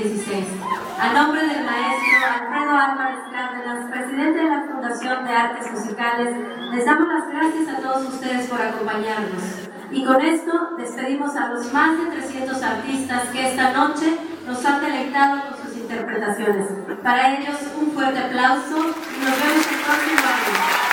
2016. A nombre del maestro Alfredo Álvarez Cárdenas, presidente de la Fundación de Artes Musicales, les damos las gracias a todos ustedes por acompañarnos. Y con esto despedimos a los más de 300 artistas que esta noche nos han deleitado con sus interpretaciones. Para ellos, un fuerte aplauso y nos vemos el próximo año.